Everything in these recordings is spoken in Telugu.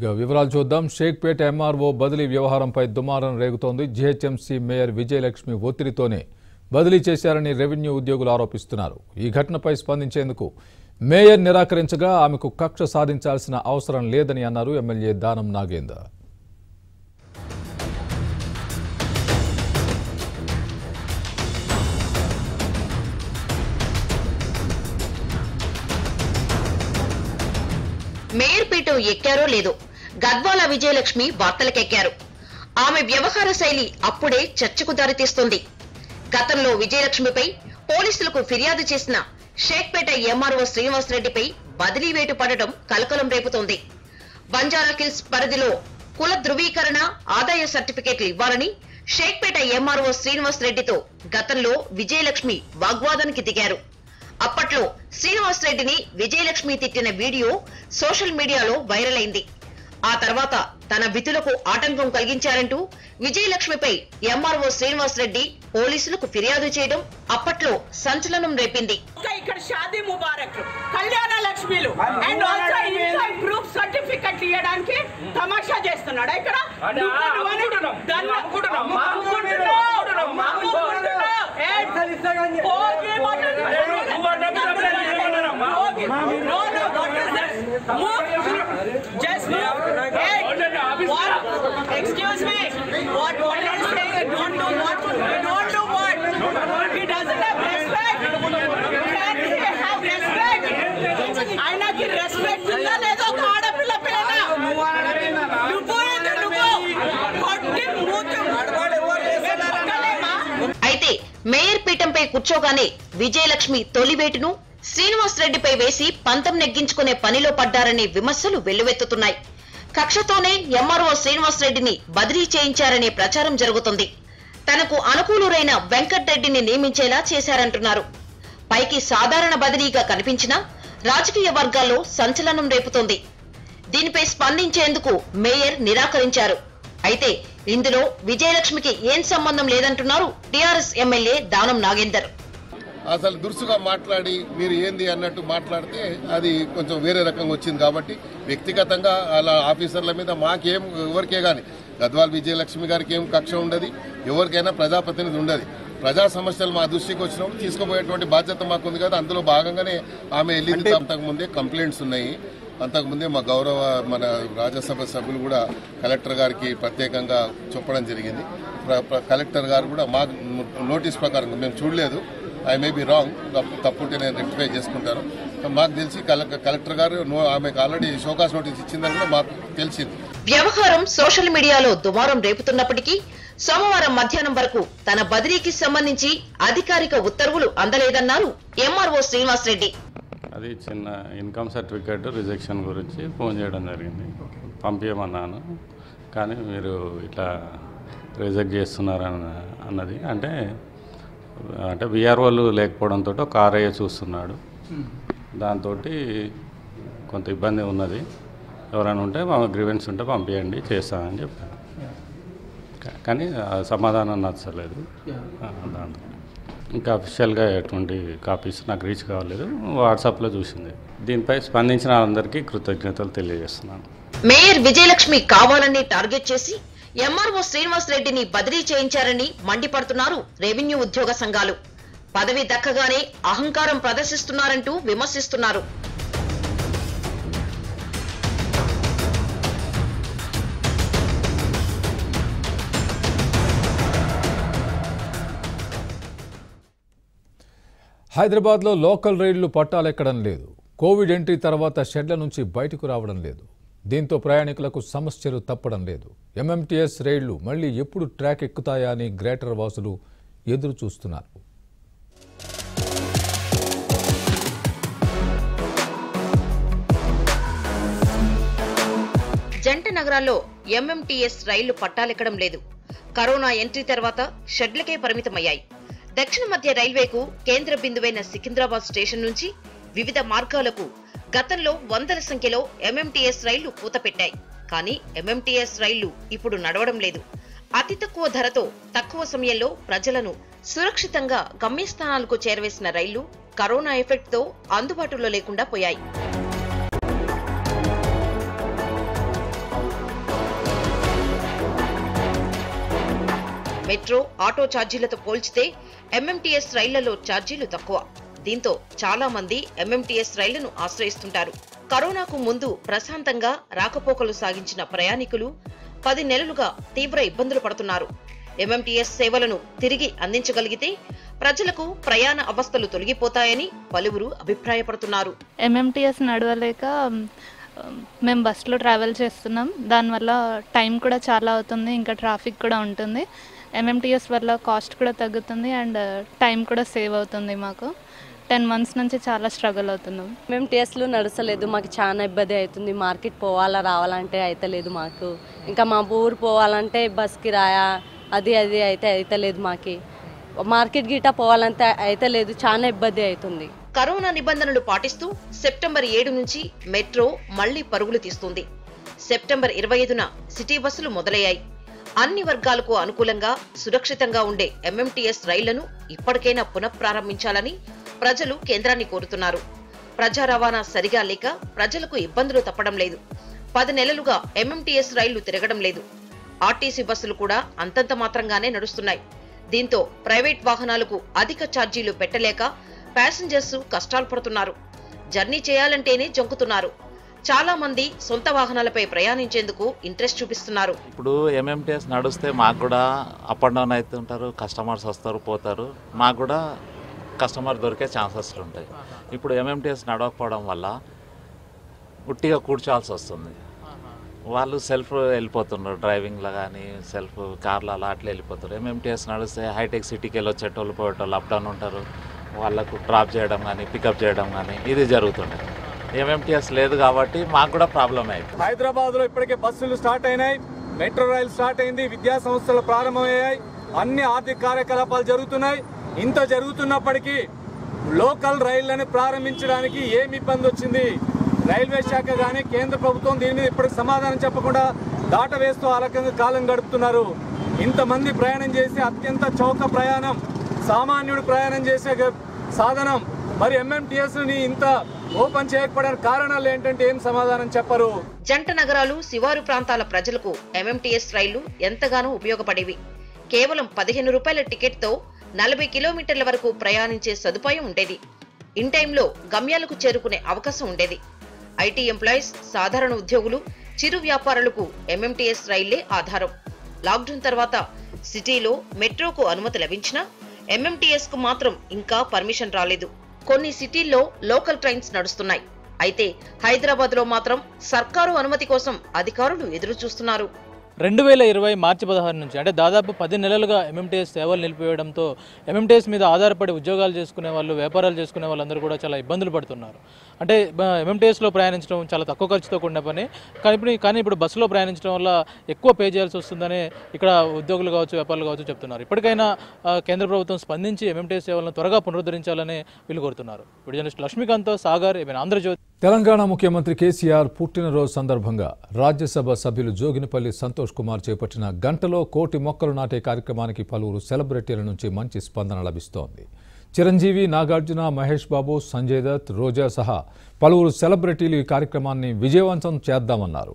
ఇక వివరాలు చూద్దాం. షేక్పేట ఎంఆర్ఓ బదిలీ వ్యవహారంపై దుమారం రేగుతోంది. జీహెచ్ఎంసీ మేయర్ విజయలక్ష్మి ఒత్తిడితోనే బదిలీ చేశారని రెవెన్యూ ఉద్యోగులు ఆరోపిస్తున్నారు. ఈ ఘటనపై స్పందించేందుకు మేయర్ నిరాకరించగా ఆమెకు కక్ష సాధించాల్సిన అవసరం లేదని అన్నారు ఎమ్మెల్యే దానం నాగేందర్. మేయర్ పీఠం ఎక్కారో లేదో గద్వాల విజయలక్ష్మి వార్తలకెక్కారు. ఆమె వ్యవహార శైలి అప్పుడే చర్చకు దారితీస్తుంది. గతంలో విజయలక్ష్మిపై పోలీసులకు ఫిర్యాదు చేసిన షేక్పేట ఎంఆర్ఓ శ్రీనివాసరెడ్డిపై బదిలీ వేటు పడడం కలకలం రేపుతోంది. బంజారా హిల్స్ పరిధిలో కుల ధృవీకరణ, ఆదాయ సర్టిఫికెట్లు ఇవ్వాలని షేక్పేట ఎంఆర్ఓ శ్రీనివాసరెడ్డితో గతంలో విజయలక్ష్మి వాగ్వాదానికి దిగారు. అప్పట్లో శ్రీనివాసరెడ్డిని విజయలక్ష్మి తిట్టిన వీడియో సోషల్ మీడియాలో వైరల్ అయింది. ఆ తర్వాత తన విధులకు ఆటంకం కలిగించారంటూ విజయలక్ష్మిపై ఎంఆర్ఓ శ్రీనివాసరెడ్డి పోలీసులకు ఫిర్యాదు చేయడం అప్పట్లో సంచలనం రేపింది. ఇక్కడ షాదీ ముబారక్, కళ్యాణ లక్ష్మిలు and also income proof certificate ఇవ్వడానికి తమాషా చేస్తున్నాడు. ఇక్కడ excuse me, what are you saying? Don't do what? Don't do what? He doesn't have respect. Can he have respect? ఆయనకి రెస్పెక్ట్ ఉందా లేదో ఒక ఆడపిల్ల పిల్లనా నువ్వు కొట్టి మూతి. అయితే మేయర్ పీఠంపై కూర్చోగానే విజయలక్ష్మి తొలివేటును శ్రీనివాసరెడ్డిపై వేసి పంతం నెగ్గించుకునే పనిలో పడ్డారనే విమర్శలు వెల్లువెత్తుతున్నాయి. కక్షతోనే ఎంఆర్ఓ శ్రీనివాసరెడ్డిని బదిలీ చేయించారనే ప్రచారం జరుగుతుంది. తనకు అనుకూలురైన వెంకట్రెడ్డిని నియమించేలా చేశారంటున్నారు. పైకి సాధారణ బదిలీగా కనిపించినా రాజకీయ వర్గాల్లో సంచలనం రేపుతోంది. దీనిపై స్పందించేందుకు మేయర్ నిరాకరించారు. అయితే ఇందులో విజయలక్ష్మికి ఏం సంబంధం లేదంటున్నారు టీఆర్ఎస్ ఎమ్మెల్యే దానం నాగేందర్. అసలు దురుసుగా మాట్లాడి మీరు ఏంది అన్నట్టు మాట్లాడితే అది కొంచెం వేరే రకంగా వచ్చింది. కాబట్టి వ్యక్తిగతంగా అలా ఆఫీసర్ల మీద మాకేం ఎవరికే కానీ గద్వాల విజయలక్ష్మి గారికి ఏం కక్ష ఉండదు, ఎవరికైనా ప్రజాప్రతినిధి ఉండదు. ప్రజా సమస్యలు మా దృష్టికి వచ్చినప్పుడు తీసుకుపోయేటువంటి బాధ్యత మాకు ఉంది కదా. అందులో భాగంగానే ఆమె వెళ్ళింది. అంతకుముందే కంప్లైంట్స్ ఉన్నాయి. అంతకుముందే మా మన రాజ్యసభ సభ్యులు కూడా కలెక్టర్ గారికి ప్రత్యేకంగా చెప్పడం జరిగింది. కలెక్టర్ గారు కూడా మా నోటీస్ ప్రకారం మేము చూడలేదు, ఐ మే బి రాంగ్, తప్పుంటే నేను రెక్టిఫై చేసుకుంటాను. మాకు తెలిసి కలెక్టర్ గారు ఆమెకు ఆల్రెడీ షోకాస్ నోటీస్ ఇచ్చిందని కూడా మాకు తెలిసింది. వ్యవహారం సోషల్ మీడియాలో దుమారం రేపుతున్నప్పటికీ సోమవారం మధ్యాహ్నం వరకు తన బదిలీకి సంబంధించి అధికారిక ఉత్తర్వులు అందలేదన్నారు ఎంఆర్ఓ శ్రీనివాసరెడ్డి. అది చిన్న ఇన్కమ్ సర్టిఫికేట్ రిజెక్షన్ గురించి ఫోన్ చేయడం జరిగింది. పంపించమన్నాను, కానీ మీరు ఇట్లా రిజెక్ట్ చేస్తున్నారని అన్నది. అంటే విఆర్ఓలు లేకపోవడంతో ఒక ఆర్ఐఏ చూస్తున్నాడు. దాంతో కొంత ఇబ్బంది ఉన్నది. ఎవరైనా ఉంటే గ్రీవెన్స్ ఉంటే పంపించండి, చేస్తానని చెప్పాను. కానీ సమాధానం నచ్చలేదు. దాంతో ఇంకా అఫీషియల్గా ఎటువంటి కాపీస్ నాకు రీచ్ కావలేదు. వాట్సాప్లో చూసింది. దీనిపై స్పందించిన అందరికీ కృతజ్ఞతలు తెలియజేస్తున్నాను. మేయర్ విజయలక్ష్మి కావాలని టార్గెట్ చేసి ఎంఆర్ఓ శ్రీనివాసరెడ్డిని బదిలీ చేయించారని మండిపడుతున్నారు రెవెన్యూ ఉద్యోగ సంఘాలు. పదవి దక్కగానే అహంకారం ప్రదర్శిస్తున్నారంటూ విమర్శిస్తున్నారు. హైదరాబాద్లో లోకల్ రైళ్లు పట్టాలెక్కడం లేదు. కోవిడ్ ఎంట్రీ తర్వాత షెడ్ల నుంచి బయటకు రావడం లేదు. దీంతో ప్రయాణికులకు సమస్యలు తప్పడం లేదు. ఎంఎంటీఎస్ రైళ్లు మళ్లీ ఎప్పుడు ట్రాక్ ఎక్కుతాయా అని గ్రేటర్ వాసులు ఎదురు చూస్తున్నారు. జంట నగరాల్లో ఎంఎంటీఎస్ రైళ్లు పట్టాలెక్కడం లేదు. కరోనా ఎంట్రీ తర్వాత షెడ్లకే పరిమితమయ్యాయి. దక్షిణ మధ్య రైల్వేకు కేంద్ర బిందువైన సికింద్రాబాద్ స్టేషన్ నుంచి వివిధ మార్గాలకు గతంలో వందల సంఖ్యలో ఎంఎంటీఎస్ రైళ్లు పూతపెట్టాయి. కానీ ఎంఎంటీఎస్ రైళ్లు ఇప్పుడు నడవడం లేదు. అతి తక్కువ ధరతో తక్కువ సమయంలో ప్రజలను సురక్షితంగా గమ్యస్థానాలకు చేరవేసిన రైళ్లు కరోనా ఎఫెక్ట్ తో అందుబాటులో లేకుండా పోయాయి. మెట్రో, ఆటో ఛార్జీలతో పోల్చితే ఎంఎంటీఎస్ రైళ్లలో ఛార్జీలు తక్కువ. దీంతో చాలా మంది ఎంఎంటీఎస్ రైళ్లను ఆశ్రయిస్తుంటారు. కరోనాకు ముందు ప్రశాంతంగా రాకపోకలు సాగించిన ప్రయాణికులు 10 నెలలుగా తీవ్ర ఇబ్బందులు పడుతున్నారు. ఎంఎంటీఎస్ సేవలను తిరిగి అందించగలిగితే ప్రజలకు ప్రయాణ అవస్థలు తొలగిపోతాయని పలువురు అభిప్రాయపడుతున్నారు. ఎంఎంటీఎస్ నడవలేక మేము బస్సులో ట్రావెల్ చేస్తున్నాం. దానివల్ల టైం కూడా చాలా అవుతుంది, ఇంకా ట్రాఫిక్ కూడా ఉంటుంది. ఎంఎంటీఎస్ వల్ల కాస్ట్ కూడా తగ్గుతుంది అండ్ టైం కూడా సేవ్ అవుతుంది. మాకు 10 months నుంచి చాలా స్ట్రగుల్ అవుతున్నాం. ఎంఎంటీఎస్లో నడచలేదు, మాకు చాలా ఇబ్బంది అవుతుంది. మార్కెట్ పోవాలా రావాలంటే అయితలేదు మాకు. ఇంకా మా ఊరు పోవాలంటే బస్కి రాయా అది అయితలేదు. మాకి మార్కెట్ గిటా పోవాలంటే అయితలేదు, చాలా ఇబ్బంది అవుతుంది. కరోనా నిబంధనలు పాటిస్తూ సెప్టెంబర్ 7 నుంచి మెట్రో మళ్లీ పరుగులు తీస్తుంది. సెప్టెంబర్ 25న సిటీ బస్సులు మొదలయ్యాయి. అన్ని వర్గాలకు అనుకూలంగా సురక్షితంగా ఉండే ఎంఎంటీఎస్ రైళ్లను ఇప్పటికైనా పునఃప్రారంభించాలని ప్రజలు కేంద్రాన్ని కోరుతున్నారు. ప్రజా రవాణా సరిగా లేక ప్రజలకు ఇబ్బందులు తప్పడం లేదు. 10 నెలలుగా ఎంఎంటీఎస్ రైళ్లు తిరగడం లేదు. ఆర్టీసీ బస్సులు కూడా అంతంత మాత్రంగానే నడుస్తున్నాయి. దీంతో ప్రైవేట్ వాహనాలకు అధిక ఛార్జీలు పెట్టలేక ప్యాసింజర్స్ కష్టాలు పడుతున్నారు. జర్నీ చేయాలంటేనే జంకుతున్నారు. చాలా మంది సొంత వాహనాలపై ప్రయాణించేందుకు ఇంట్రెస్ట్ చూపిస్తున్నారు. ఇప్పుడు ఎంఎంటీఎస్ నడుస్తే మాకు కూడా అప్ అండ్ డౌన్ అవుతుంటారు, కస్టమర్స్ వస్తారు పోతారు, మాకు కూడా కస్టమర్ దొరికే ఛాన్సెస్ ఉంటాయి. ఇప్పుడు ఎంఎంటీఎస్ నడవకపోవడం వల్ల ఉట్టిగా కూర్చోవాల్సి వస్తుంది. వాళ్ళు సెల్ఫ్ వెళ్ళిపోతున్నారు, డ్రైవింగ్లో కానీ సెల్ఫ్ కార్లో అలా అట్లా వెళ్ళిపోతారు. ఎంఎంటీఎస్ నడిస్తే హైటెక్ సిటీకి వెళ్ళి వచ్చేటోళ్ళు పోయేటోళ్ళు అప్ డౌన్ ఉంటారు. వాళ్ళకు డ్రాప్ చేయడం కానీ పికప్ చేయడం కానీ ఇది జరుగుతుంది. ఎంఎంటీఎస్ లేదు కాబట్టి మాకు కూడా ప్రాబ్లం అయింది. హైదరాబాద్లో ఇప్పటికే బస్సులు స్టార్ట్ అయినాయి, మెట్రో రైలు స్టార్ట్ అయింది, విద్యా సంస్థలు ప్రారంభమయ్యాయి, అన్ని ఆర్థిక కార్యకలాపాలు జరుగుతున్నాయి. ఇంత జరుగుతున్నప్పటికీ లోకల్ రైళ్లను ప్రారంభించడానికి ఏమి ఇబ్బంది వచ్చింది? రైల్వే శాఖ కానీ కేంద్ర ప్రభుత్వం దీని మీద ఇప్పటికి సమాధానం చెప్పకుండా దాట వేస్తూ ఆ రకంగా కాలం గడుపుతున్నారు. ఇంతమంది ప్రయాణం చేసి అత్యంత చౌక ప్రయాణం, సామాన్యుడు ప్రయాణం చేసే సాధనం, మరి ఎంఎంటీఎస్ ని ఇంత ఓపెన్ చేయకపోవడానికి కారణాలు ఏంటంటే ఏం సమాధానం చెప్పరు. జంట నగరాలు, శివారు ప్రాంతాల ప్రజలకు ఎంఎంటీఎస్ రైళ్లు ఎంతగానో ఉపయోగపడేవి. కేవలం 15 రూపాయల టికెట్ తో 40 కిలోమీటర్ల వరకు ప్రయాణించే సదుపాయం ఉండేది. ఇన్ టైంలో గమ్యాలకు చేరుకునే అవకాశం ఉండేది. ఐటీ ఎంప్లాయీస్, సాధారణ ఉద్యోగులు, చిరు వ్యాపారులకు ఎంఎంటీఎస్ రైళ్లే ఆధారం. లాక్డౌన్ తర్వాత సిటీలో మెట్రోకు అనుమతి లభించినా ఎంఎంటీఎస్ కు మాత్రం ఇంకా పర్మిషన్ రాలేదు. కొన్ని సిటీల్లో లోకల్ ట్రైన్స్ నడుస్తున్నాయి. అయితే హైదరాబాద్ లో మాత్రం సర్కారు అనుమతి కోసం అధికారులు ఎదురు చూస్తున్నారు. 2020 మార్చి 16 నుంచి అంటే దాదాపు 10 నెలలుగా ఎంఎంటీఎస్ సేవలు నిలిపివేయడంతో ఎంఎంటీఎస్ మీద ఆధారపడి ఉద్యోగాలు చేసుకునే వాళ్ళు, వ్యాపారాలు చేసుకునే వాళ్ళందరూ కూడా చాలా ఇబ్బందులు పడుతున్నారు. అంటే ఎంఎంటీఎస్లో ప్రయాణించడం చాలా తక్కువ ఖర్చుతో కూడిన పని, కానీ ఇప్పుడు బస్సులో ప్రయాణించడం వల్ల ఎక్కువ పే చేయాల్సి వస్తుందని ఇక్కడ ఉద్యోగులు కావచ్చు, వ్యాపారులు కావచ్చు చెప్తున్నారు. ఇప్పటికైనా కేంద్ర ప్రభుత్వం స్పందించి ఎంఎంటీఎస్ సేవలను త్వరగా పునరుద్ధరించాలని వీళ్ళు కోరుతున్నారు. వీడియో జర్నలిస్ట్ లక్ష్మీకాంత్తో సాగర్, ఆంధ్రజ్యోతి. తెలంగాణ ముఖ్యమంత్రి కేసీఆర్ పుట్టినరోజు సందర్భంగా రాజ్యసభ సభ్యులు జోగినిపల్లి సంతోష్ కుమార్ చేపట్టిన గంటలో 1,00,00,000 మొక్కలు నాటే కార్యక్రమానికి పలువురు సెలబ్రిటీల నుంచి మంచి స్పందన లభిస్తోంది. చిరంజీవి, నాగార్జున, మహేష్ బాబు, సంజయ్ దత్, రోజా సహా పలువురు సెలబ్రిటీలు ఈ కార్యక్రమాన్ని విజయవంతం చేద్దామన్నారు.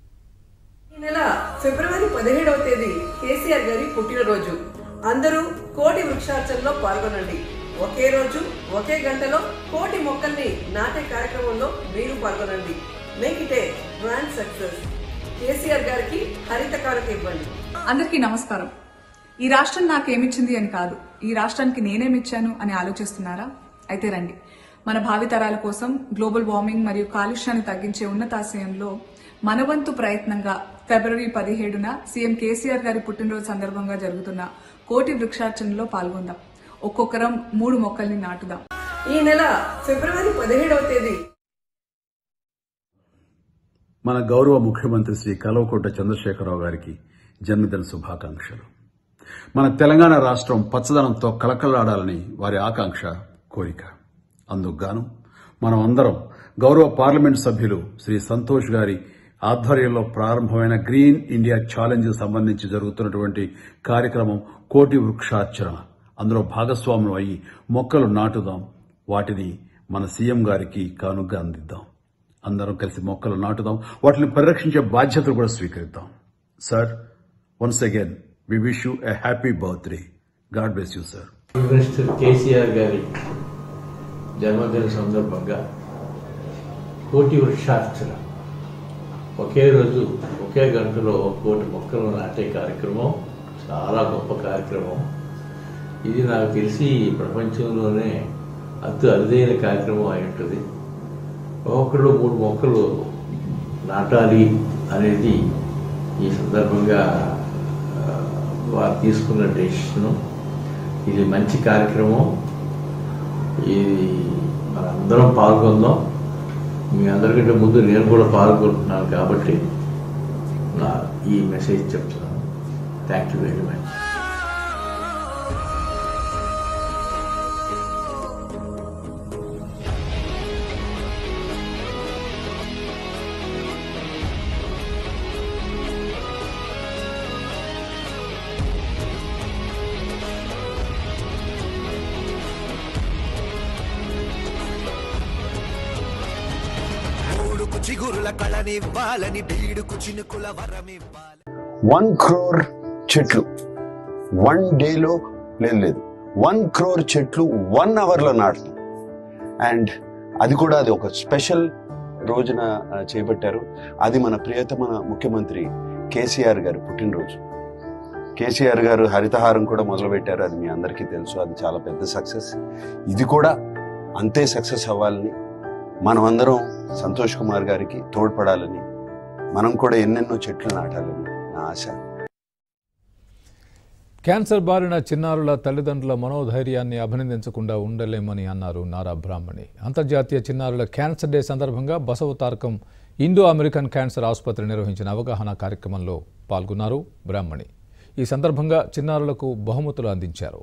ఈ నెల ఫిబ్రవరి 17వ తేదీ కేసీఆర్ గారి పుట్టినరోజు. అందరూ 1,00,00,000 వృక్షార్చనలో పాల్గొనండి. ఒకే రోజు ఒకే గంటలో 1,00,00,000 మొక్కల్ని నాటే కార్యక్రమంలో మీరు పాల్గొనండి. Make it a grand success. KCR గారికి హరిత కానుక ఇవ్వండి. అందరికీ నమస్కారం. ఈ రాష్ట్రం నాకేమిచ్చింది అని కాదు, ఈ రాష్ట్రానికి నేనేమిచ్చాను అని ఆలోచిస్తున్నారా? అయితే రండి, మన భావితరాల కోసం గ్లోబల్ వార్మింగ్ మరియు కాలుష్యాన్ని తగ్గించే ఉన్నతాశయంలో మనవంతు ప్రయత్నంగా ఫిబ్రవరి 17న సీఎం కేసీఆర్ గారి పుట్టినరోజు సందర్భంగా జరుగుతున్న 1,00,00,000 వృక్షార్చనలో పాల్గొందాం. ఒక్కొక్కరం 3 మొక్కల్ని నాటుదాం. ఈ నెల ఫిబ్రవరి 17వ తేదీ మన గౌరవ ముఖ్యమంత్రి శ్రీ కల్వకుంట్ల చంద్రశేఖరరావు గారికి జన్మదిన శుభాకాంక్షలు. మన తెలంగాణ రాష్ట్రం పచ్చదనంతో కలకలాడాలని వారి ఆకాంక్ష, కోరిక. అందుకుగాను మనం అందరం గౌరవ పార్లమెంట్ సభ్యులు శ్రీ సంతోష్ గారి ఆధ్వర్యంలో ప్రారంభమైన గ్రీన్ ఇండియా ఛాలెంజ్ సంబంధించి జరుగుతున్నటువంటి కార్యక్రమం 1,00,00,000 వృక్షార్చన, అందులో భాగస్వాములు అయ్యి మొక్కలు నాటుదాం. వాటిని మన సీఎం గారికి కానుకగా అందిద్దాం. అందరం కలిసి మొక్కలు నాటుదాం, వాటిని పరిరక్షించే బాధ్యతలు కూడా స్వీకరిద్దాం. Sir, once again We wish you a happy birthday. God bless you, sir. Minister KCR గారి జన్మదిన సందర్భంగా కోటి వృక్షార్చన ఒకే రోజు ఒకే గంటలో 1 కోటి మొక్కలు నాటే కార్యక్రమం చాలా గొప్ప కార్యక్రమం. ఇది నాకు తెలిసి ప్రపంచంలోనే అరుదైన కార్యక్రమం అయి ఉంటుంది. ఒక్కొక్కళ్ళు 3 మొక్కలు నాటాలి అనేది ఈ సందర్భంగా వారు తీసుకున్న డెసిషను. ఇది మంచి కార్యక్రమం. ఇది మనందరం పాల్గొందాం. మీ అందరికంటే ముందు నేను కూడా పాల్గొంటున్నాను కాబట్టి ఈ మెసేజ్ చెప్తున్నాను. Thank you very much. చిగురుల కళనివ్వాలని బీడుకు చినుకుల వరమివ్వాలి. 1 crore చెట్లు 1 డేలో లేదు 1 crore చెట్లు 1 అవర్లో నాటుతాం. అండ్ అది కూడా అది ఒక స్పెషల్ రోజున చేపట్టారు. అది మన ప్రియతమ ముఖ్యమంత్రి కేసీఆర్ గారు పుట్టినరోజు. కేసీఆర్ గారు హరితహారం కూడా మొదలుపెట్టారు. అది మీ అందరికీ తెలుసు. అది చాలా పెద్ద సక్సెస్. ఇది కూడా అంతే సక్సెస్ అవ్వాలని, మనమందరం సంతోష్ కుమార్ గారికి తోడ్పడాలని, మనం కూడా ఎన్నెన్నో చెట్లు నాటాలని నా ఆశ. క్యాన్సర్ బారిన చిన్నారుల తల్లిదండ్రుల మనోధైర్యాన్ని అభినందించకుండా ఉండలేమని అన్నారు నారా బ్రాహ్మణి. అంతర్జాతీయ చిన్నారుల క్యాన్సర్ డే సందర్భంగా Basavatarakam Indo American cancer ఆసుపత్రి నిర్వహించిన అవగాహన కార్యక్రమంలో పాల్గొన్నారు బ్రాహ్మణి. ఈ సందర్భంగా చిన్నారులకు బహుమతులు అందించారు.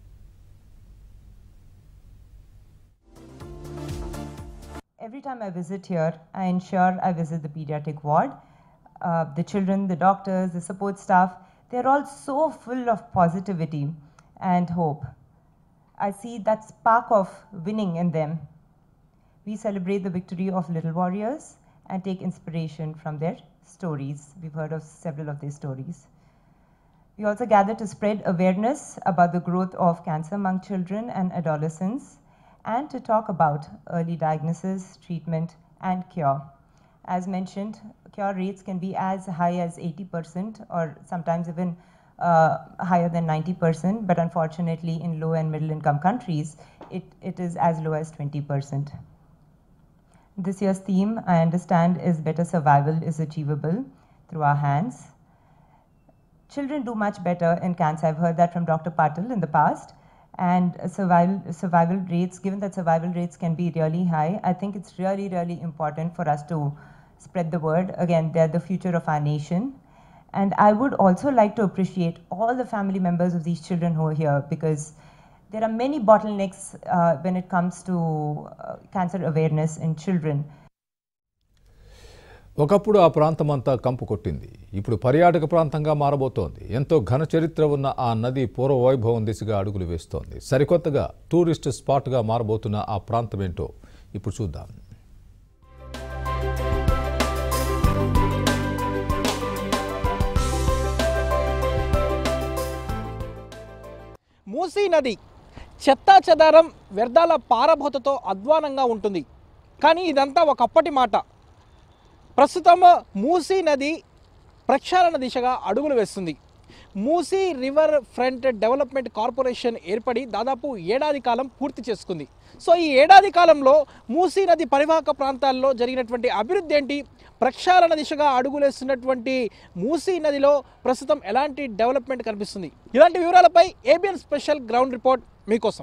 Every time I visit here, I ensure I visit the pediatric ward. The children, the doctors, the support staff, they're all so full of positivity and hope. I see that spark of winning in them. We celebrate the victory of little warriors and take inspiration from their stories. We've heard of several of their stories. We also gather to spread awareness about the growth of cancer among children and adolescents, and to talk about early diagnosis, treatment, and cure. As mentioned, cure rates can be as high as 80% or sometimes even higher than 90%, but unfortunately in low and middle income countries, it is as low as 20%. This year's theme, I understand, is better survival is achievable through our hands. Children do much better in cancer. I've heard that from Dr. Patil in the past. And survival rates, given that survival rates can be really high, I think it's really, really important for us to spread the word. Again, they're the future of our nation. And I would also like to appreciate all the family members of these children who are here, because there are many bottlenecks when it comes to cancer awareness in children. ఒకప్పుడు ఆ ప్రాంతమంతా కంపు కొట్టింది. ఇప్పుడు పర్యాటక ప్రాంతంగా మారబోతోంది. ఎంతో ఘన చరిత్ర ఉన్న ఆ నది పూర్వ వైభవం దిశగా అడుగులు వేస్తోంది. సరికొత్తగా టూరిస్ట్ స్పాట్గా మారబోతున్న ఆ ప్రాంతం ఏంటో ఇప్పుడు చూద్దాం. మూసీ నది చెత్తా చెదారం వ్యర్థాల పారబోతతో అధ్వానంగా ఉంటుంది. కానీ ఇదంతా ఒకప్పటి మాట. ప్రస్తుతం మూసీ నది ప్రక్షాళన దిశగా అడుగులు వేస్తుంది. Musi river front development corporation ఏర్పడి దాదాపు ఏడాది కాలం పూర్తి చేసుకుంది. సో ఈ ఏడాది కాలంలో మూసీ నది పరివాహక ప్రాంతాల్లో జరిగినటువంటి అభివృద్ధి ఏంటి, ప్రక్షాళన దిశగా అడుగులేస్తున్నటువంటి మూసీ నదిలో ప్రస్తుతం ఎలాంటి డెవలప్మెంట్ కనిపిస్తుంది, ఇలాంటి వివరాలపై ఏబిఎన్ స్పెషల్ గ్రౌండ్ రిపోర్ట్ మీకోసం.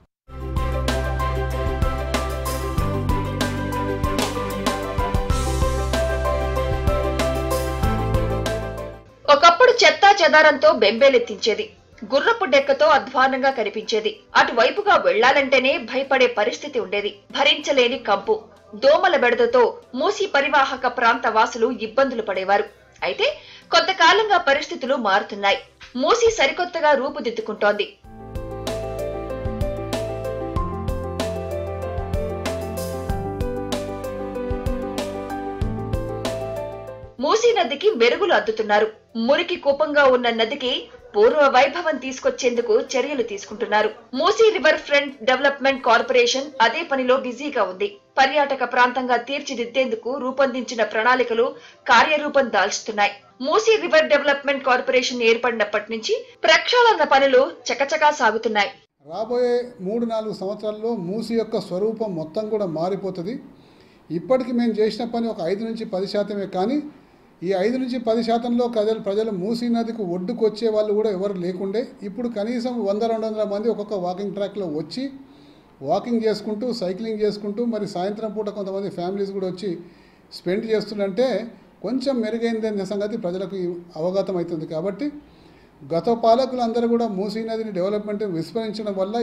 ఒకప్పుడు చెత్తా చెదారంతో బెంబేలెత్తించేది, గుర్రపు డెక్కతో అధ్వానంగా కనిపించేది. అటువైపుగా వెళ్లాలంటేనే భయపడే పరిస్థితి ఉండేది. భరించలేని కంపు, దోమల బెడదతో మూసీ పరివాహక ప్రాంత వాసులు ఇబ్బందులు పడేవారు. అయితే కొంతకాలంగా పరిస్థితులు మారుతున్నాయి. మూసీ సరికొత్తగా రూపుదిద్దుకుంటోంది. మూసీ నదికి మెరుగులు అద్దుతున్నారు. మురికి కూపంగా ఉన్న నదికి పూర్వ వైభవం తీసుకొచ్చేందుకు చర్యలు తీసుకుంటున్నారు. Musi river front development corporation అదే పనిలో బిజీగా ఉంది. పర్యాటక ప్రాంతంగా తీర్చిదిద్దేందుకు రూపొందించిన ప్రణాళికలు కార్యరూపం దాల్చుతున్నాయి. మూసీ రివర్ డెవలప్మెంట్ కార్పొరేషన్ ఏర్పడినప్పటి నుంచి ప్రక్షాళన పనులు చకచకా సాగుతున్నాయి. రాబోయే 3-4 సంవత్సరాల్లో మూసీ యొక్క స్వరూపం మొత్తం కూడా మారిపోతుంది. ఇప్పటికి మేము చేసిన పని ఒక 5-10% కానీ ఈ 5-10%లో ప్రజలు మూసీ నదికి ఒడ్డుకు వచ్చే వాళ్ళు కూడా ఎవరు లేకుండే. ఇప్పుడు కనీసం 100-200 మంది ఒక్కొక్క వాకింగ్ ట్రాక్లో వచ్చి వాకింగ్ చేసుకుంటూ సైక్లింగ్ చేసుకుంటూ మరి సాయంత్రం పూట కొంతమంది ఫ్యామిలీస్ కూడా వచ్చి స్పెండ్ చేస్తుందంటే కొంచెం మెరుగైందనే సంగతి ప్రజలకు అవగతం అవుతుంది. కాబట్టి గత పాలకులందరూ కూడా మూసీ నదిని డెవలప్మెంట్ విస్మరించడం వల్ల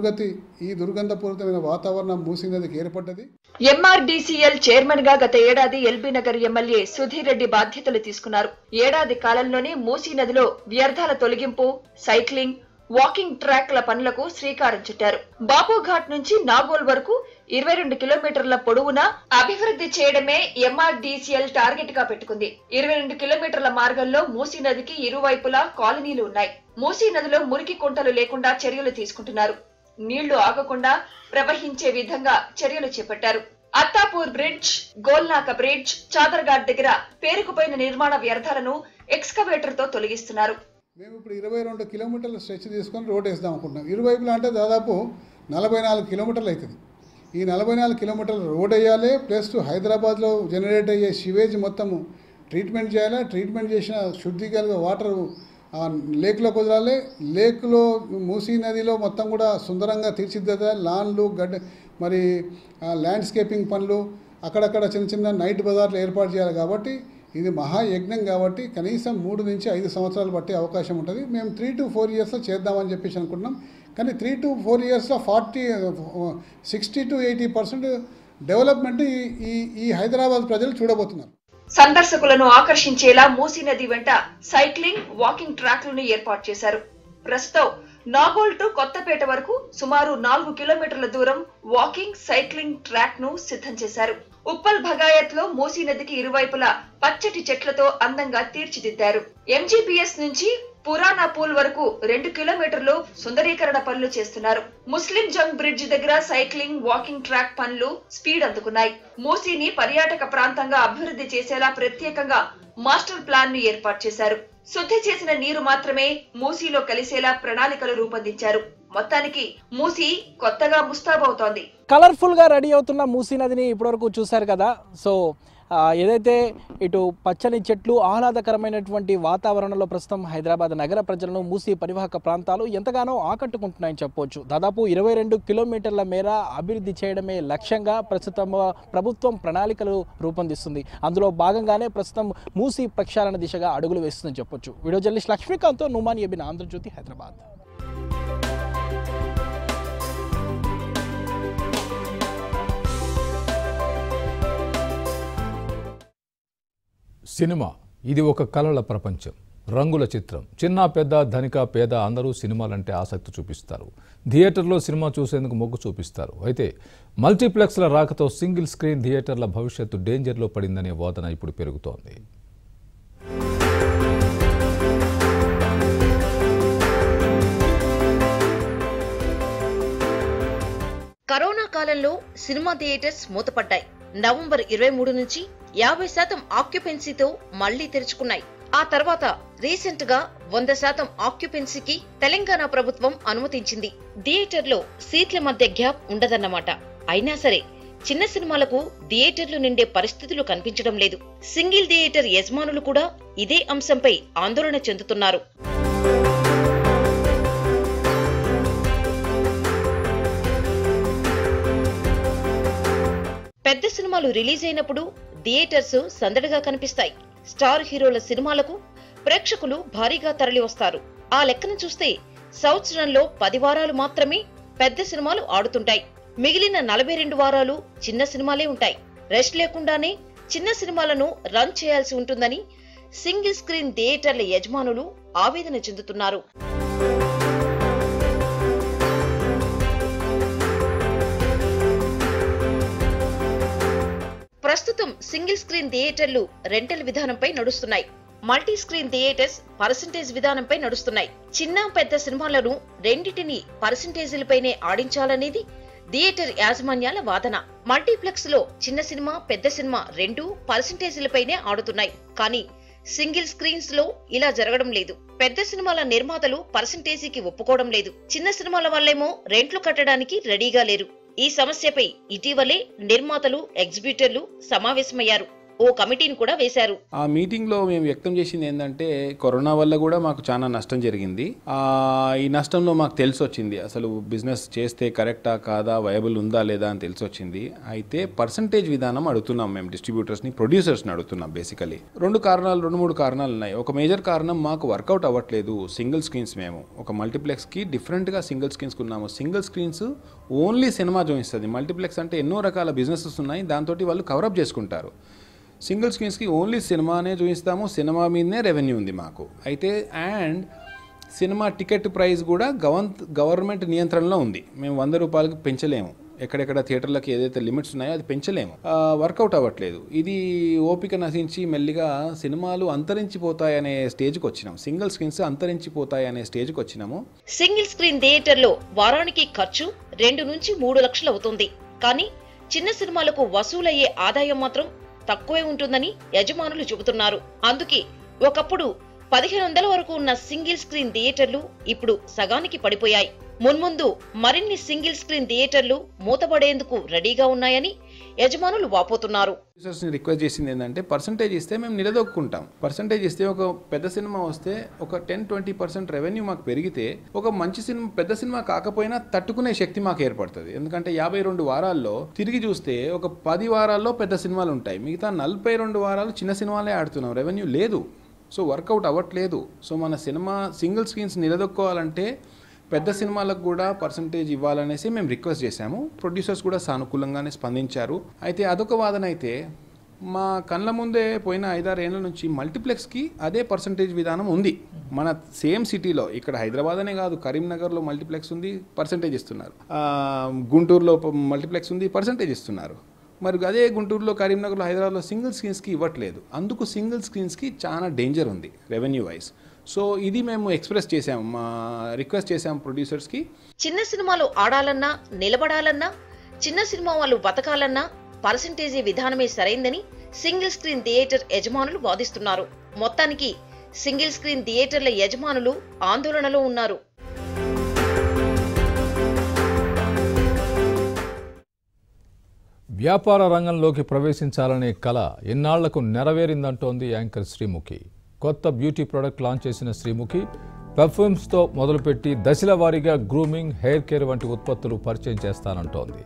ఈ దుర్గంధపూరితమైన వాతావరణం మూసీ నదికి ఏర్పడ్డది. ఎంఆర్డీసీఎల్ చైర్మన్ గా గత ఏడాది ఎల్బీ నగర్ ఎమ్మెల్యే సుధీర్ రెడ్డి బాధ్యతలు తీసుకున్నారు. ఏడాది కాలంలోనే మూసీ నదిలో వ్యర్థాల తొలగింపు, సైక్లింగ్, వాకింగ్ ట్రాక్ల పనులకు శ్రీకారం చుట్టారు. బాపుఘాట్ నుంచి నాగోల్ వరకు 22 కిలోమీటర్ల పొడవున అభివృద్ధి చేయడమే ఎంఆర్డీసీఎల్ టార్గెట్ గా పెట్టుకుంది. 22 కిలోమీటర్ల మార్గంలో మూసీ నదికి ఇరువైపులా కాలనీలు ఉన్నాయి. మూసీ నదిలో మురికి కుంటలు లేకుండా చర్యలు తీసుకుంటున్నారు. నీళ్లు ఆగకుండా ప్రవహించే విధంగా చర్యలు చేపట్టారు. అత్తాపూర్ బ్రిడ్జ్, గోల్నాక బ్రిడ్జ్, చాదర్ఘాట్ దగ్గర పేరుకుపోయిన నిర్మాణ వ్యర్థాలను ఎక్స్కవేటర్ తో తొలగిస్తున్నారు. మేము ఇప్పుడు 22 కిలోమీటర్ల స్ట్రెచ్ తీసుకొని రోడ్ వేద్దాం అనుకుంటున్నాం. ఇరువైపులా అంటే దాదాపు 44 కిలోమీటర్లు అవుతుంది. ఈ 44 కిలోమీటర్ల రోడ్ వేయాలి. ప్లస్ హైదరాబాద్లో జనరేట్ అయ్యే సివేజ్ మొత్తము ట్రీట్మెంట్ చేయాలి. ట్రీట్మెంట్ చేసిన శుద్ధిగా వాటర్ లేక్లో కుదరాలి. లేక్లో మూసీ నదిలో మొత్తం కూడా సుందరంగా తీర్చిదిద్దాలి. లాన్లు మరి ల్యాండ్స్కేపింగ్ పనులు అక్కడక్కడ చిన్న నైట్ బజార్లు ఏర్పాటు చేయాలి. కాబట్టి ఇది మహాయజ్ఞం. కాబట్టి కనీసం 3 నుంచి 5 సంవత్సరాలు పట్టే అవకాశం ఉంటుంది. మేము 3 to 4 ఇయర్స్లో చేద్దామని చెప్పేసి అనుకుంటున్నాం. కానీ 3 to 4 ఇయర్స్లో 60 to 80% డెవలప్మెంట్ ఈ హైదరాబాద్ ప్రజలు చూడబోతున్నారు. సందర్శకులను ఆకర్షించేలా మూసీ నది వెంట సైక్లింగ్, వాకింగ్ ట్రాక్లను ఏర్పాటు చేశారు. ప్రస్తుతం నాగోల్ టు కొత్తపేట వరకు సుమారు 4 కిలోమీటర్ల దూరం వాకింగ్, సైక్లింగ్ ట్రాక్ ను సిద్ధం చేశారు. ఉప్పల్ భగాయత్ లో మూసీ నదికి ఇరువైపులా పచ్చటి చెట్లతో అందంగా తీర్చిదిద్దారు. ఎంజీపీఎస్ నుంచి పురాణా పూల్ వరకు 2 కిలోమీటర్లు సుందరీకరణ పనులు చేస్తున్నారు. ముస్లిం జంగ్ బ్రిడ్జ్ దగ్గర సైక్లింగ్, వాకింగ్ ట్రాక్ పనులు స్పీడ్ అందుకున్నాయి. మూసీని పర్యాటక ప్రాంతంగా అభివృద్ధి చేసేలా ప్రత్యేకంగా మాస్టర్ ప్లాన్ ను ఏర్పాటు చేశారు. శుద్ధి చేసిన నీరు మాత్రమే మూసీలో కలిసేలా ప్రణాళికలు రూపొందించారు. మొత్తానికి మూసీ కొత్తగా ముస్తాబవుతోంది. కలర్ఫుల్ గా రెడీ అవుతున్న మూసీ నదిని ఇప్పటివరకు చూశారు కదా. సో ఏదైతే ఇటు పచ్చని చెట్లు, ఆహ్లాదకరమైనటువంటి వాతావరణంలో ప్రస్తుతం హైదరాబాద్ నగర ప్రజలను మూసీ పరివాహక ప్రాంతాలు ఎంతగానో ఆకట్టుకుంటున్నాయని చెప్పవచ్చు. దాదాపు 22 కిలోమీటర్ల మేర అభివృద్ధి చేయడమే లక్ష్యంగా ప్రస్తుతం ప్రభుత్వం ప్రణాళికలు రూపొందిస్తుంది. అందులో భాగంగానే ప్రస్తుతం మూసీ ప్రక్షాళన దిశగా అడుగులు వేస్తుందని చెప్పొచ్చు. వీడియో జర్నలిస్ట్ లక్ష్మీకాంత్తో నుమాన్ ఎబిన్, ఆంధ్రజ్యోతి, హైదరాబాద్. సినిమా ఇది ఒక కళల ప్రపంచం, రంగుల చిత్రం. చిన్న పెద్ద, ధనిక పేద అందరూ సినిమాలంటే ఆసక్తి చూపిస్తారు. థియేటర్లో సినిమా చూసేందుకు మొగ్గు చూపిస్తారు. అయితే మల్టీప్లెక్స్ల రాకతో సింగిల్ స్క్రీన్ థియేటర్ల భవిష్యత్తు డేంజర్లో పడిందనే వాదన ఇప్పుడు పెరుగుతోంది. కరోనా కాలంలో సినిమా థియేటర్స్ మూతపడ్డాయి. నవంబర్ 23 నుంచి 50% ఆక్యుపెన్సీతో మళ్లీ తెరుచుకున్నాయి. ఆ తర్వాత రీసెంట్ గా 100% ఆక్యుపెన్సీకి తెలంగాణ ప్రభుత్వం అనుమతించింది. థియేటర్లో సీట్ల మధ్య గ్యాప్ ఉండదన్నమాట. అయినా సరే చిన్న సినిమాలకు థియేటర్లు నిండే పరిస్థితులు కనిపించడం లేదు. సింగిల్ థియేటర్ యజమానులు కూడా ఇదే అంశంపై ఆందోళన చెందుతున్నారు. పెద్ద సినిమాలు రిలీజ్ అయినప్పుడు థియేటర్స్ సందడిగా కనిపిస్తాయి. స్టార్ హీరోల సినిమాలకు ప్రేక్షకులు భారీగా తరలి వస్తారు. ఆ లెక్కన చూస్తే సంవత్సరంలో 10 వారాలు మాత్రమే పెద్ద సినిమాలు ఆడుతుంటాయి. మిగిలిన 42 వారాలు చిన్న సినిమాలే ఉంటాయి. రెస్ట్ లేకుండానే చిన్న సినిమాలను రన్ చేయాల్సి ఉంటుందని సింగిల్ స్క్రీన్ థియేటర్ల యజమానులు ఆవేదన చెందుతున్నారు. ప్రస్తుతం సింగిల్ స్క్రీన్ థియేటర్లు రెంటల్ విధానంపై నడుస్తున్నాయి. మల్టీ స్క్రీన్ థియేటర్స్ పర్సంటేజ్ విధానంపై నడుస్తున్నాయి. చిన్న పెద్ద సినిమాలను రెండింటిని పర్సంటేజీలపైనే ఆడించాలనేది థియేటర్ యాజమాన్యాల వాదన. మల్టీప్లెక్స్ లో చిన్న సినిమా పెద్ద సినిమా రెండూ పర్సంటేజీలపైనే ఆడుతున్నాయి. కానీ సింగిల్ స్క్రీన్స్ లో ఇలా జరగడం లేదు. పెద్ద సినిమాల నిర్మాతలు పర్సంటేజీకి ఒప్పుకోవడం లేదు. చిన్న సినిమాల వాళ్ళేమో రెంట్లు కట్టడానికి రెడీగా లేరు. ఈ సమస్యపై ఇటీవలే నిర్మాతలు ఎగ్జిబ్యూటర్లు సమావేశమయ్యారు. ఓ కమిటీని కూడా వేశారు. ఆ మీటింగ్లో మేము వ్యక్తం చేసింది ఏంటంటే కరోనా వల్ల కూడా మాకు చాలా నష్టం జరిగింది. ఈ నష్టంలో మాకు తెలిసి వచ్చింది అసలు బిజినెస్ చేస్తే కరెక్టా కాదా, వయబుల్ ఉందా లేదా అని తెలిసి వచ్చింది. అయితే పర్సంటేజ్ విధానం అడుగుతున్నాం మేము డిస్ట్రిబ్యూటర్స్ని, ప్రొడ్యూసర్స్ని అడుగుతున్నాం. బేసికలీ రెండు మూడు కారణాలు ఉన్నాయి. ఒక మేజర్ కారణం మాకు వర్కౌట్ అవ్వట్లేదు సింగిల్ స్క్రీన్స్. మేము ఒక మల్టీప్లెక్స్కి డిఫరెంట్గా సింగిల్ స్క్రీన్స్ ఉన్నాము. సింగిల్ స్క్రీన్స్ ఓన్లీ సినిమా చూపిస్తుంది. మల్టీప్లెక్స్ అంటే ఎన్నో రకాల బిజినెసెస్ ఉన్నాయి, దాంతో వాళ్ళు కవరప్ చేసుకుంటారు. సింగిల్ స్క్రీన్స్కి ఓన్లీ సినిమానే చూపిస్తాము, సినిమా మీదనే రెవెన్యూ ఉంది మాకు. అయితే అండ్ సినిమా టికెట్ ప్రైస్ కూడా గవర్నమెంట్ నియంత్రణలో ఉంది. మేము 100 రూపాయలకు పెంచలేము. ఎక్కడెక్కడ థియేటర్లకు ఏదైతే లిమిట్స్ ఉన్నాయో అది పెంచలేము. వర్కౌట్ అవ్వట్లేదు. ఇది ఓపిక నశించి మెల్లిగా సినిమాలు అంతరించిపోతాయనే స్టేజ్కి వచ్చినాం. సింగిల్ స్క్రీన్స్ అంతరించిపోతాయనే స్టేజ్కి వచ్చినాము. సింగిల్ స్క్రీన్ థియేటర్లో వారానికి ఖర్చు 2 నుంచి 3 లక్షలు అవుతుంది. కానీ చిన్న సినిమాలకు వసూలయ్యే ఆదాయం మాత్రం తక్కువే ఉంటుందని యజమానులు చెబుతున్నారు. అందుకే ఒకప్పుడు 1500 వరకు ఉన్న సింగిల్ స్క్రీన్ థియేటర్లు ఇప్పుడు సగానికి పడిపోయాయి. మున్ముందు మరిన్ని సింగిల్ స్క్రీన్ థియేటర్లు మూతపడేందుకు రెడీగా ఉన్నాయని యజమానులు వాపోతున్నారు. రిక్వెస్ట్ చేసింది ఏంటంటే పర్సంటేజ్ ఇస్తే మేము నిలదొక్కుంటాం. పర్సంటేజ్ ఇస్తే ఒక పెద్ద సినిమా వస్తే ఒక 10-20% రెవెన్యూ మాకు పెరిగితే ఒక మంచి సినిమా పెద్ద సినిమా కాకపోయినా తట్టుకునే శక్తి మాకు ఏర్పడుతుంది. ఎందుకంటే 52 వారాల్లో తిరిగి చూస్తే ఒక 10 వారాల్లో పెద్ద సినిమాలు ఉంటాయి, మిగతా 42 వారాలు చిన్న సినిమాలే ఆడుతున్నాం. రెవెన్యూ లేదు, సో వర్కౌట్ అవ్వట్లేదు. సో మన సినిమా సింగిల్ స్క్రీన్స్ నిలదొక్కోవాలంటే పెద్ద సినిమాలకు కూడా పర్సంటేజ్ ఇవ్వాలనేసి మేము రిక్వెస్ట్ చేశాము. ప్రొడ్యూసర్స్ కూడా సానుకూలంగానే స్పందించారు. అయితే అదొక వాదన అయితే మా కళ్ళ ముందే పోయిన 5-6 ఏళ్ళ నుంచి మల్టీప్లెక్స్కి అదే పర్సంటేజ్ విధానం ఉంది. మన సేమ్ సిటీలో ఇక్కడ హైదరాబాద్ అనే కాదు, కరీంనగర్లో మల్టీప్లెక్స్ ఉంది, పర్సంటేజ్ ఇస్తున్నారు. గుంటూరులో మల్టీప్లెక్స్ ఉంది, పర్సంటేజ్ ఇస్తున్నారు. మరి అదే గుంటూరులో, కరీంనగర్లో, హైదరాబాద్లో సింగిల్ స్క్రీన్స్కి ఇవ్వట్లేదు. అందుకు సింగిల్ స్క్రీన్స్కి చాలా డేంజర్ ఉంది రెవెన్యూ వైజ్. సో ఇది మేము ఎక్స్ప్రెస్ చేసాము, రిక్వెస్ట్ చేసాము ప్రొడ్యూసర్స్కి. చిన్న సినిమాలు ఆడాలన్నా నిలబడాలన్నా, చిన్న సినిమా వాళ్ళు బతకాలన్నా పర్సంటేజీ విధానమే సరైందని సింగిల్ స్క్రీన్ థియేటర్ యజమానులు వాదిస్తున్నారు. మొత్తానికి సింగిల్ స్క్రీన్ థియేటర్ల యజమానులు ఆందోళనలో ఉన్నారు. వ్యాపార రంగంలోకి ప్రవేశించాలనే కల ఎన్నాళ్లకు నెరవేరిందంటోంది యాంకర్ శ్రీముఖి. కొత్త బ్యూటీ ప్రొడక్ట్ లాంచ్ చేసిన శ్రీముఖి పెర్ఫ్యూమ్స్తో మొదలుపెట్టి దశల వారీగా గ్రూమింగ్, హెయిర్ కేర్ వంటి ఉత్పత్తులు పరిచయం చేస్తానంటోంది.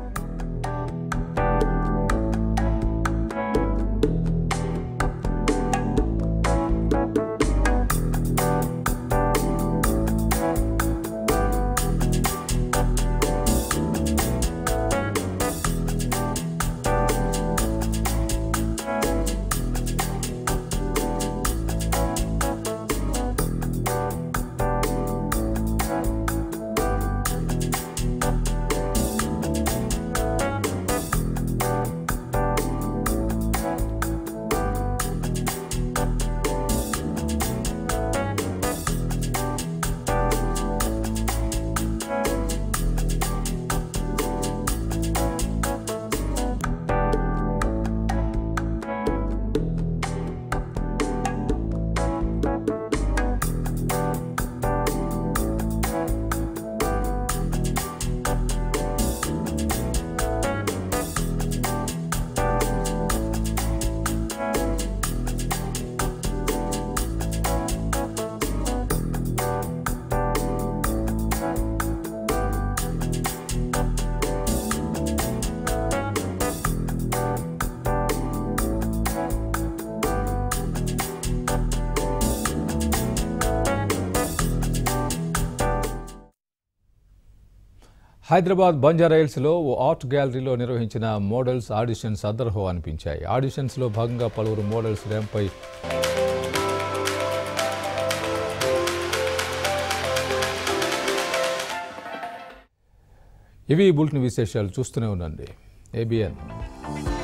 హైదరాబాద్ బంజారాహిల్స్లో ఓ ఆర్ట్ గ్యాలరీలో నిర్వహించిన మోడల్స్ ఆడిషన్స్ అదర్హో అనిపించాయి. ఆడిషన్స్లో భాగంగా పలువురు మోడల్స్ ర్యాంపై ఇవి బులెటిన్ విశేషాలు. చూస్తూనే ఉండండి ABN.